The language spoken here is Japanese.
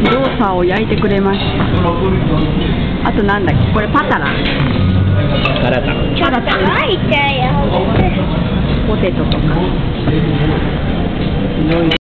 ローサーを焼いてくれました。あとなんだっけ、これパタラ。 パラタ。 ポテトとか。いろいろ。